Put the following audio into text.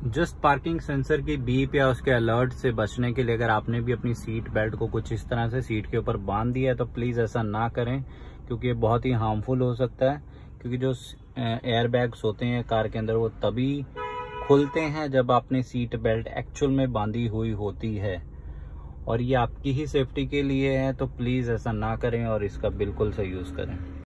Just parking sensor की beep या उसके अलर्ट से बचने के लिए अगर आपने भी अपनी सीट बेल्ट को कुछ इस तरह से सीट के ऊपर बांध दिया है तो प्लीज ऐसा ना करें, क्योंकि ये बहुत ही हार्मफुल हो सकता है। क्योंकि जो एयर बैग्स होते हैं कार के अंदर वो तभी खुलते हैं जब आपने सीट बेल्ट एक्चुअल में बांधी हुई होती है, और ये आपकी ही सेफ्टी के लिए है, तो प्लीज ऐसा ना करें और इसका बिल्कुल सही यूज करें।